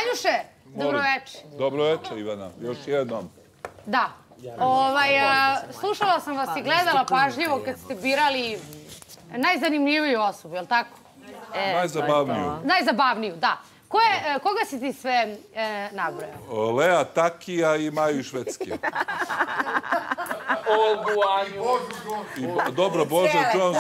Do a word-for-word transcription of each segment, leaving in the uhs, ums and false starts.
Janjuše, dobroveče. Dobroveče, Ivana. Još jednom. Da. Slušala sam vas i gledala pažljivo kad ste birali najzanimljiviju osobu, je li tako? Najzabavniju. Najzabavniju, da. Koga si ti sve nabrojao? Lea Takija i Maju Švedske. Olgu, Anju. Dobro, Boža Jones.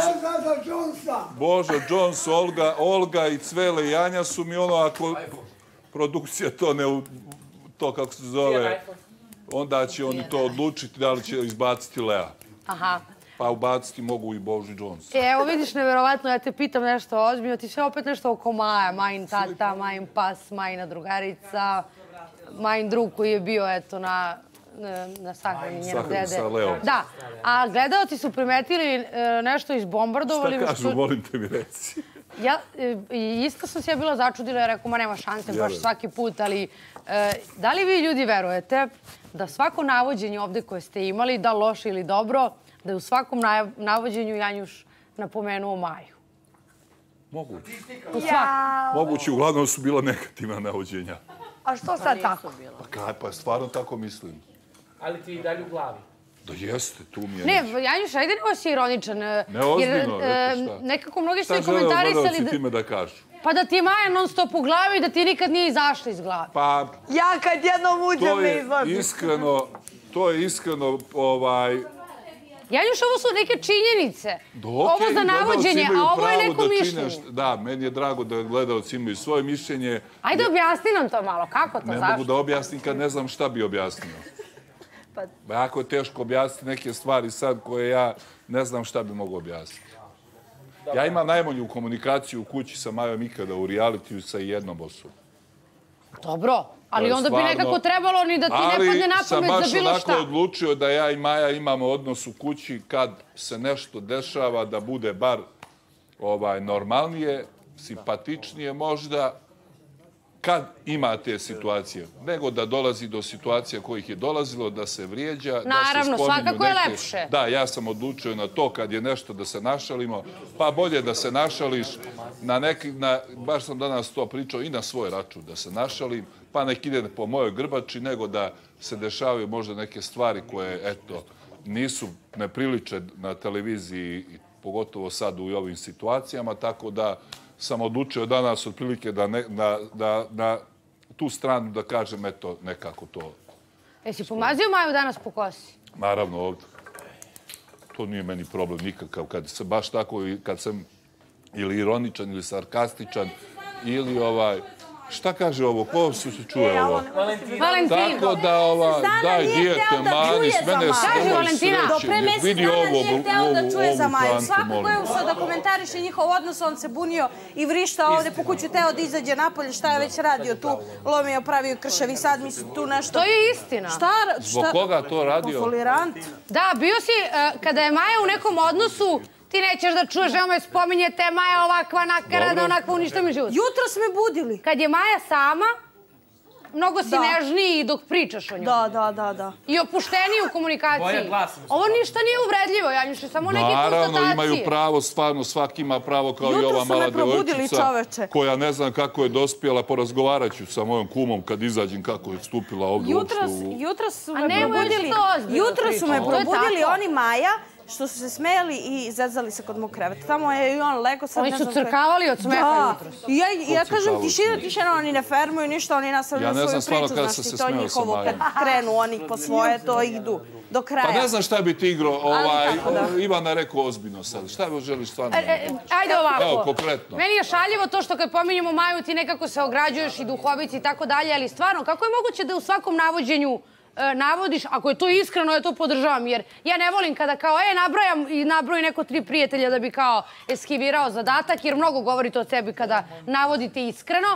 Boža Jones, Olga i Cvele i Anja su mi ono, ako produkcija to ne, to kako se zove, onda će oni to odlučiti da li će izbaciti Lea. Aha. Pa ubaciti mogu i Božu Jones. Evo vidiš, nevjerovatno, ja te pitam nešto ozbiljno, ti sve opet nešto oko Maja, Majin tata, Majin pas, Majina drugarica, Majin drug koji je bio, eto, na na sahrani njenog dede. Sa Leom. Da, a gledaoci su primetili nešto izbombardovali. Šta kažu, molim te mi reci. Isto sam se ja bila začudila, ja rekao, ma nema šanse baš svaki put, ali da li vi ljudi verujete da svako navođenje ovde koje ste imali, da loše ili dobro, da je u svakom navođenju Janjuš napomenuo Maju? Moguće. U svakom. Moguće, uglavnom su bila negativna navođenja. A što sad tako? Pa kaj, pa stvarno tako mislim. Ali ti i dalje u glavi. Da jeste, tu mi je ne, nešto. Ne, Janjuš, ajde ne si ironičan. Ne, ozbiljno, rekao šta. Nekako mnogi ste komentari... komentarisali... Šta žele gledalci time da kažu? Pa da ti je Maja non stop u glavi i da ti nikad nije izašla iz glavi. Pa... Ja kad jednom uđem ne izlazim. To je iskreno, to je iskreno, ovaj... Janjuš, ovo su neke činjenice. Ovo za navođenje, a ovo je neko mišljenje. Da, meni je drago da gledalci imaju svoje mišljenje. Ajde objasni nam to malo, kako to, zašto? Ne mogu da objasnim kad ne znam šta bi objasnio. Jako je teško objasniti neke stvari sad koje ja ne znam šta bi mogu objasniti. Ja imam najbolju komunikaciju u kući sa Majom ikada u realitiju sa jednom osobom. Dobro, ali onda bi nekako trebalo ni da ti ne padne na pamet za bilo šta. Ali sam baš onako odlučio da ja i Maja imamo odnos u kući kad se nešto dešava da bude bar normalnije, simpatičnije možda, kad ima te situacije. Nego da dolazi do situacija kojih je dolazilo, da se vrijeđa, da se spominju neke... Naravno, svakako je lepše. Da, ja sam odlučio na to kad je nešto da se našalimo, pa bolje da se našališ na neki... Baš sam danas to pričao i na svoj račun, da se našalim, pa nek ide po mojoj grbači, nego da se dešavaju možda neke stvari koje, eto, nisu nepriliče na televiziji, pogotovo sad u ovim situacijama, tako da sam odlučio danas otprilike da na tu stranu da kažem, eto, nekako to. Jesi pomazio Maju danas po kosi? Naravno, ovdje. To nije meni problem nikakav. Kad se baš tako, kad sam ili ironičan ili sarkastičan ili ovaj... Šta kaže ovo? Ko se čuje ovo? Valentina. Tako da, daj dijete, Manis, mene je samo sreće. Vidi ovu plantu, Svako koje ušao da komentariše njihov odnos, on se bunio i vrišta ovde po kuću, teo da izađe napolje, šta je već radio tu, lomio, pravio krševi, sad mi su tu nešto... To je istina. Zbog koga to radio? Folirant. Da, bio si, kada je Maja u nekom odnosu, ti nećeš da čuješ, evo me spominjete, Maja ovakva, nakarada, onakva, uništa mi život. Jutro smo budili. Kad je Maja sama, mnogo si nežniji dok pričaš o njoj. Da, da, da, da. I opušteniji u komunikaciji. Ovo ništa nije uvredljivo, Janjuše, samo neke konstatacije. Naravno, imaju pravo, stvarno, svaki ima pravo kao i ova mala devojčica, koja ne znam kako je dospjela, porazgovarat ću sa mojom kumom kad izađem kako je stupila ovdje uopšte u... Jutro su me probudili, jutro su me probudili oni Maja, što su se smejali i zezali se kod mog kreveta. Tamo je i on lego sad... Oni su crkavali od smeha jutros. Ja kažem, tišina, tišina, oni ne fermuju ništa, oni nastavljaju svoju priču. Znaš ti to njihovo, kad krenu oni po svoje, to idu do kraja. Pa ne znam šta bi ti igrao, Ivana je rekao ozbiljno sad. Šta bi želiš stvarno? Ajde ovako. Evo, konkretno. Meni je šaljivo to što kad pominjemo Maju ti nekako se ograđuješ i duhovici i tako dalje, ali stvarno, kako je moguće da u svakom navođenju navodiš, ako je to iskreno, ja to podržavam, jer ja ne volim kada kao, e, nabrojam i nabroji neko tri prijatelja da bi kao eskivirao zadatak, jer mnogo govorite o sebi kada navodite iskreno.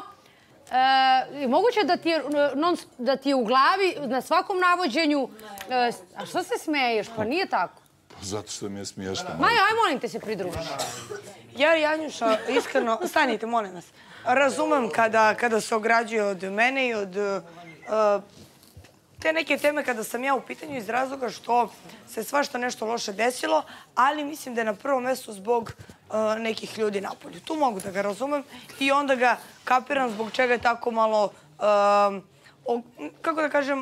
Moguće da ti je u glavi na svakom navođenju, a što se smeješ, pa nije tako? Zato što mi je smiješno. Maja, aj molim te se pridružiš. Ja, Janjuša, iskreno, stanite, molim vas, razumem kada se ograđuje od mene i od te neke teme kada sam ja u pitanju iz razloga što se svašta nešto loše desilo, ali mislim da je na prvom mjestu zbog nekih ljudi napolju. Tu mogu da ga razumem i onda ga kapiram zbog čega je tako malo kako da kažem,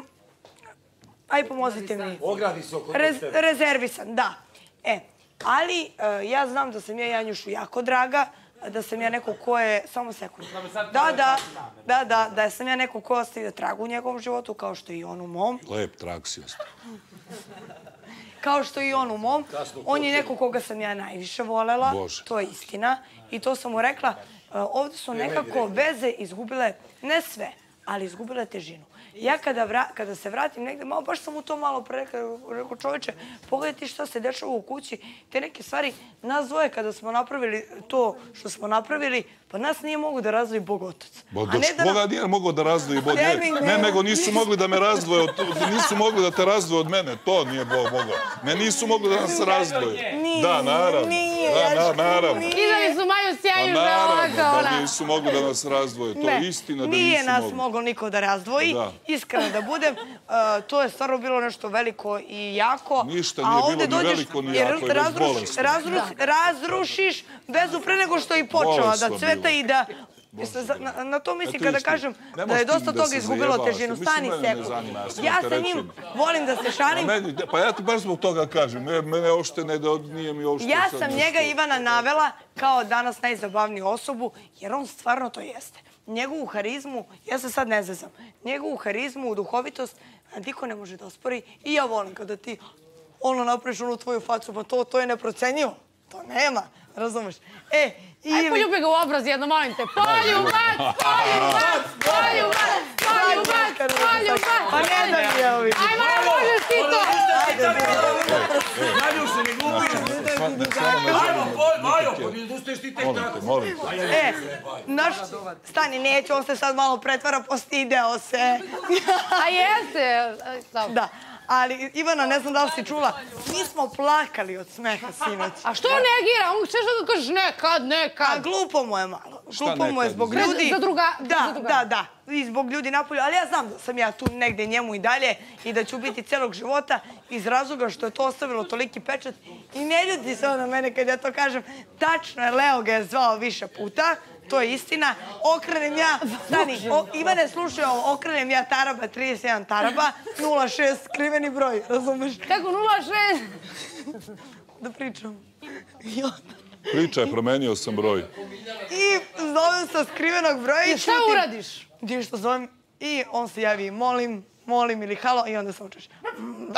aj pomozite mi. Ogradi se oko sebe. Rezervisan, da. E, ali ja znam da sam ja Janjušu jako draga, da sam ja neko ko je, samo sekund, da, da, da, da, da sam ja neko ko ostavio tragu u njegovom životu, kao što i on u mom. Lep trag si ostavio. Kao što i on u mom. On je neko koga sam ja najviše volela, to je istina. I to sam mu rekla, ovdje su nekako veze izgubile, ne sve, ali izgubile težinu. Ja kada se vratim negdje, malo baš sam u to malo rekao, čoveče, pogledaj ti šta se dešava u kući, te neke stvari, nas dvoje kada smo napravili to što smo napravili, pa nas nije mogu da razdvoji Bog Otac. Boga nije mogo da razdvoji Bog. Ne, nego nisu mogli da me razdvoje, nisu mogli da te razdvoje od mene, to nije Bog mogao. Ne, nisu mogli da nas razdvoje. Da, naravno. Da, naravno. Kidali su Maju sjaju za ovako, ona. Da nisu mogli da nas razdvoje, to je istina da nisu mogli. Nije nas moglo niko da razdvoji, iskreno da budem. To je stvarno bilo nešto veliko i jako. Ništa nije bilo ni veliko ni jako, je već bolestno. Razrušiš vezu pre nego što je i počela da cveta i da... Na to mislim kada kažem da je dosta toga izgubilo težinu. Stani sekund. Ja sa njim volim da se šalim. Pa ja ti baš zbog toga kažem. Mene uopšte ne da nije mi uopšte... Ja sam njega Ivana navela kao danas najzabavniju osobu, jer on stvarno to jeste. Njegovu harizmu, ja se sad ne zezam, njegovu harizmu, duhovitost, niko ne može da ospori. I ja volim kada ti ono napraviš onu tvoju facu, pa to je neprocenjivo. To nema, razumeš? E, Aj, poljubi ga u obraz jedno, molim te. Poljubac, poljubac, poljubac, poljubac, poljubac. Pa ne da mi je ovi. Aj, Maja, možeš ti to. Janjuše, ne gubiš. Majo, pa mi odustaješ ti tek tako. Molim te. E, naš, stani, neću, on se sad malo pretvara, postideo se. A jeste. Da. Ali, Ivana, ne znam da li si čula, mi smo plakali od smeha sinoć. A što on negira? On će što da kažeš nekad, nekad. A glupo mu je malo. Glupo mu je zbog ljudi. Za druga... Da, da, da. I zbog ljudi napolju. Ali ja znam da sam ja tu negde njemu i dalje i da ću biti celog života iz razloga što je to ostavilo toliki pečat. I ne ljuti se on na mene kad ja to kažem. Tačno je, Leo ga je zvao više puta. To je istina. Okrenem ja, stani, Ivane, slušaj ovo, okrenem ja Taraba, trideset jedan Taraba, nula šest, skriveni broj, razumeš? Kako nula šest? Da pričam. Pričaj, promenio sam broj. I zovem sa skrivenog broja i šta uradiš? Gdje što zovem i on se javi, molim, molim ili halo i onda sam učeš. Da.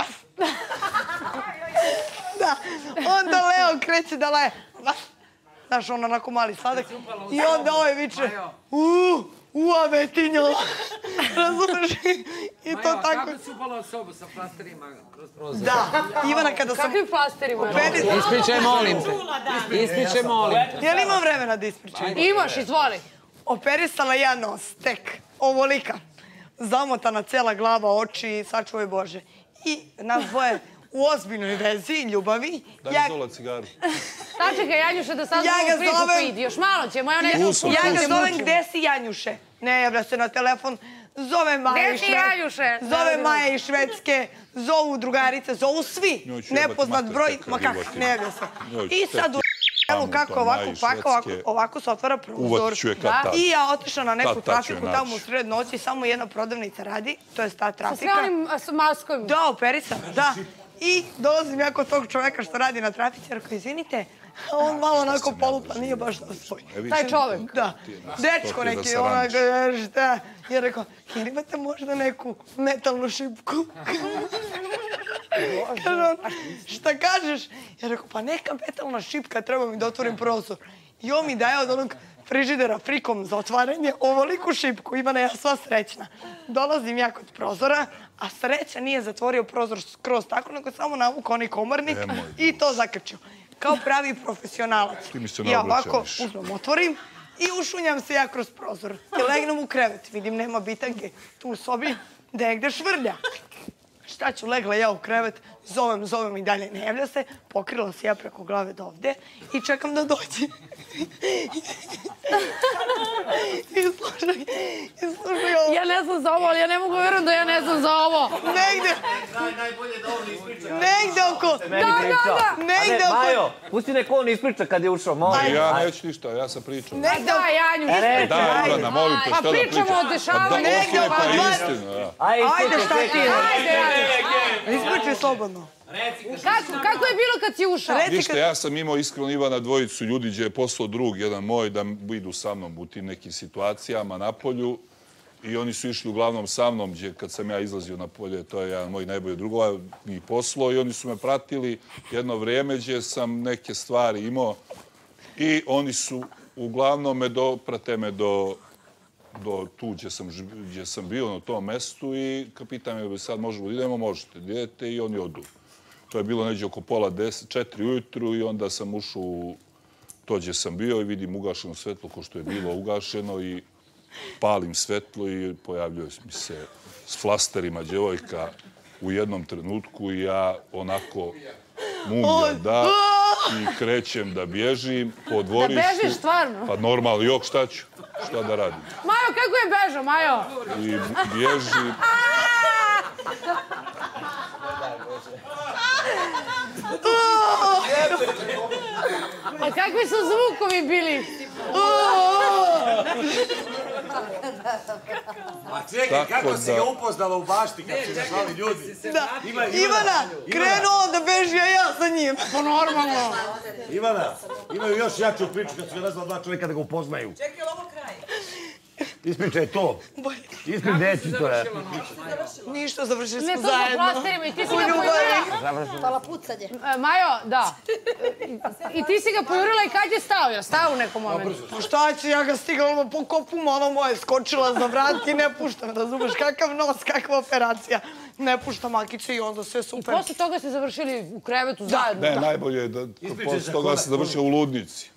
Da, onda Leo kreće da laje. Znaš, on onako mali sladak. I onda ovaj viče, uuu, ua vetinjo. Razumeš? I to tako. Majo, kako si upala osobu sa plasterima kroz prozor? Da, Ivana kada sam... Kakvim plasterima? Ispričaj, molim te. Ispričaj, molim te. Jel imam vremena da ispričam? Imaš, izvoli. Operisala ja nos, tek, ovolika. Zamotana cela glava, oči, sačuvaj Bože. I nas dvoje u ozbiljnoj vezi, ljubavi. Daj mi zola cigaru. Sačekaj, Janjuše, da sad zovem priču pa idi. Još malo ćemo, ja neću učinu. Ja ga zovem, gde si Janjuše? Ne javlja se na telefon. Zove Maja iz Švedske. Zove Maja iz Švedske. Zovu drugarice, zovu svi. Nepoznat broj, ma kako, ne javlja se. I sad u evo kako ovako paka, ovako se otvara prozor. I ja otišla na neku trafiku tamo u sred noći, samo jedna prodavnica radi, to je ta trafika. Sa sve onim maskovima? Da, operisana, da. I dolazim ja kod tog čoveka što radi na trafici, jer ako izvinite, on malo onako polupa, nije baš da svoj. Taj čovek? Da. Dečko neki, onako, šta? Ja rekao, jer imate možda neku metalnu šipku? Kaže on, šta kažeš? Ja rekao, pa neka metalna šipka, treba mi da otvorim prozor. I on mi daje od onog frižidera frikom za otvaranje ovoliku šipku. Ivana, ja sva srećna. Dolazim ja kod prozora, a sreća nije zatvorio prozor skroz tako, nego samo navukao onaj komornik i to zakrčio. Kao pravi profesionalac. Ja ovako uzmem, otvorim i ušunjam se ja kroz prozor. I legnem u krevet. Vidim, nema bitanke tu u sobi, negde švrlja. Šta ću, legla ja u krevet, zovem, zovem i dalje ne javlja se, pokrila se ja preko glave do ovde i čekam da dođe. I slušaj, Slušaj ovo. Ja ne znam za ovo, ali ja ne mogu verujem da ja ne znam za ovo. Negde. Najbolje da on ispriča. Negde oko. Meni pričao. da. Negde A ne, oko. Majo, pusti nek on ispriča kad je ušao, molim. Ja neću ništa, ja sam pričao. Negde Da, Janju, ispričaj. Da, Ivana, molim te, Pa šta da pričam? pričamo o dešavanju. Negde oko Pa dva. istinu, ja. Ajde, Ajde, šta ti je? Ajde, Janju. Ispričaj slobodno. Kako, kako je bilo kad si ušao? Reci Ništa, kad... ja sam imao iskreno Ivana dvojicu ljudi gdje je poslao drug, jedan moj, da idu sa mnom u tim nekim situacijama na polju. I oni su išli uglavnom sa mnom, gdje kad sam ja izlazio na polje, to je jedan moj najbolji drugova, njih poslao i oni su me pratili jedno vrijeme gdje sam neke stvari imao i oni su uglavnom me do, prate me do, do tu gdje sam, gdje sam bio na tom mestu i kapitan me sad možemo idemo, možete, idete i oni odu. To je bilo neđe oko pola deset, četiri ujutru i onda sam ušao u to gdje sam bio i vidim ugašeno svetlo ko što je bilo ugašeno i palim svetlo i pojavljuje mi se s flasterima djevojka u jednom trenutku i ja onako mumija da i krećem da bježim po dvorištu. Da bežiš stvarno? Pa normalno, jok šta ću? Šta da radim? Majo, kako je bežao, Majo? I bježim. A kakvi su zvukovi bili? A čekaj, kako si ga upoznala u bašti kad si našali ljudi? Da. Ivana, krenuo da beži, a ja sa njim. Pa normalno. Ivana, imaju još jaču priču kad su ga nazvala dva čovjeka da ga upoznaju. Čekaj, ovo kraj. Ispričaj to. Ispričaj deci to je. Ništa, završili Ne, smo to sa zajedno. plasterima i ti si ga pojurila. Hvala pucanje. E, Majo, da. I ti si ga pojurila i kad je stao? Je stao u nekom momentu? Pa šta će, ja ga stigla ono po kopuma, ono moje skočila za vrat i ne puštam, razumeš, kakav nos, kakva operacija. Ne puštam Akiće i onda sve super. Posle toga ste završili u krevetu zajedno. Ne, najbolje je da posle toga se završio u ludnici.